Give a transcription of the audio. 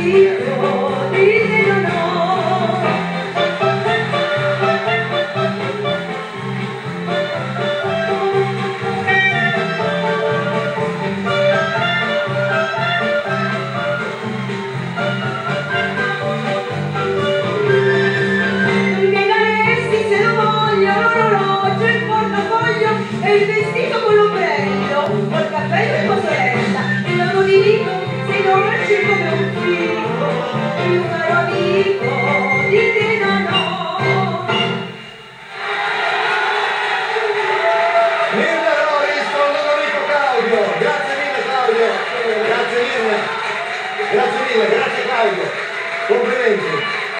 il vestito quello bello, col cappello e con sorella, e non lo dico, sei dolce come un fico, più caro amico di te non ho. Mirna Loris con Ludovico Claudio, grazie mille Claudio, grazie mille, grazie Claudio, complimenti.